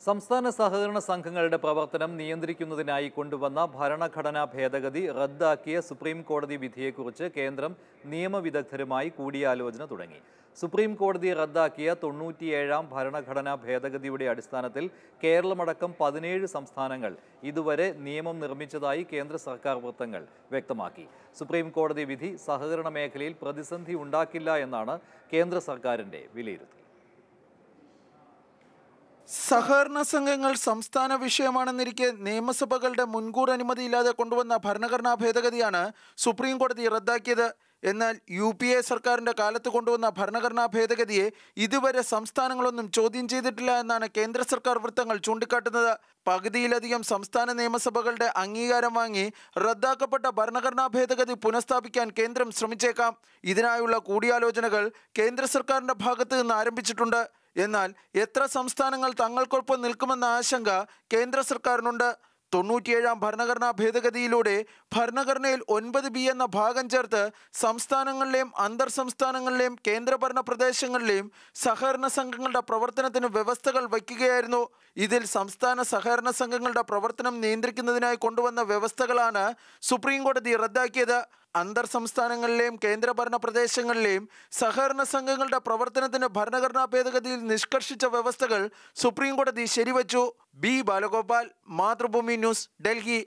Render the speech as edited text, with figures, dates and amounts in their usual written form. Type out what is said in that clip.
സംസ്ഥാന സഹകരണ സംഘങ്ങളുടെ പ്രവർത്തനം നിയന്ത്രിക്കുന്നതിനായി കൊണ്ടുവന്ന ഭരണഘടനാ ഭേദഗതി റദ്ദാക്കിയ സുപ്രീം കോടതി വിധിയെക്കുറിച്ച് കേന്ദ്രം നിയമവിദഗ്ധരുമായി കൂടിയാലോചന തുടങ്ങി. സുപ്രീം കോടതി റദ്ദാക്കിയ 97ാം ഭരണഘടനാ ഭേദഗതിയുടെ അടിസ്ഥാനത്തിൽ കേരളമടക്കം 17 സംസ്ഥാനങ്ങൾ ഇതുവരെ നിയമം നിർമ്മിച്ചതായി കേന്ദ്ര സർക്കാർ വൃത്തങ്ങൾ വ്യക്തമാക്കി. സുപ്രീം കോടതി വിധി സഹകരണ മേഖലയിൽ പ്രതിസന്ധി ഉണ്ടാക്കില്ല എന്നാണ് കേന്ദ്ര സർക്കാരിന്റെ വിലയിരുത്തൽ. സഹകരണ സംഘങ്ങൾ സംസ്ഥാന വിഷയമാണെന്നിരിക്കെ നിയമസഭകളുടെ മുൻകൂർ അനുമതിയില്ലാതെ കൊണ്ടുവന്ന ഭരണഘടനാ ഭേദഗതിയാണ് സുപ്രീം കോടതി റദ്ദാക്കിയത്. എന്നാൽ UPA സർക്കാരിൻ്റെ കാലത്ത് കൊണ്ടുവന്ന ഭരണഘടനാ ഭേദഗതിയെ ഇതുവരെ സംസ്ഥാനങ്ങളൊന്നും ചോദ്യം ചെയ്തിട്ടില്ല എന്നാണ് കേന്ദ്ര സർക്കാർ വൃത്തങ്ങൾ ചൂണ്ടിക്കാട്ടുന്നത്. പകുതിയിലധികം സംസ്ഥാന നിയമസഭകളുടെ അംഗീകാരം വാങ്ങി റദ്ദാക്കപ്പെട്ട ഭരണഘടനാ ഭേദഗതി പുനഃസ്ഥാപിക്കാൻ കേന്ദ്രം ശ്രമിച്ചേക്കാം. ഇതിനായുള്ള കൂടിയാലോചനകൾ കേന്ദ്ര സർക്കാരിൻ്റെ ഭാഗത്ത് നിന്ന് ആരംഭിച്ചിട്ടുണ്ട്. എന്നാൽ എത്ര സംസ്ഥാനങ്ങൾ തങ്ങൾക്കൊപ്പം നിൽക്കുമെന്ന ആശങ്ക കേന്ദ്ര സർക്കാരിനുണ്ട്. 97ാം ഭരണഘടനാ ഭേദഗതിയിലൂടെ ഭരണഘടനയിൽ 9B എന്ന ഭാഗം ചേർത്ത് സംസ്ഥാനങ്ങളിലെയും അന്തർ സംസ്ഥാനങ്ങളിലെയും കേന്ദ്രഭരണ പ്രദേശങ്ങളിലെയും സഹകരണ സംഘങ്ങളുടെ പ്രവർത്തനത്തിന് വ്യവസ്ഥകൾ വയ്ക്കുകയായിരുന്നു. ഇതിൽ സംസ്ഥാന സഹകരണ സംഘങ്ങളുടെ പ്രവർത്തനം നിയന്ത്രിക്കുന്നതിനായി കൊണ്ടുവന്ന വ്യവസ്ഥകളാണ് സുപ്രീം കോടതി റദ്ദാക്കിയത്. അന്തർ സംസ്ഥാനങ്ങളിലെയും കേന്ദ്രഭരണ പ്രദേശങ്ങളിലെയും സഹകരണ സംഘങ്ങളുടെ പ്രവർത്തനത്തിന് ഭരണഘടനാ ഭേദഗതിയിൽ നിഷ്കർഷിച്ച വ്യവസ്ഥകൾ സുപ്രീം കോടതി ശരിവച്ചു. B Balagopal, Mathrubhumi news, Delhi.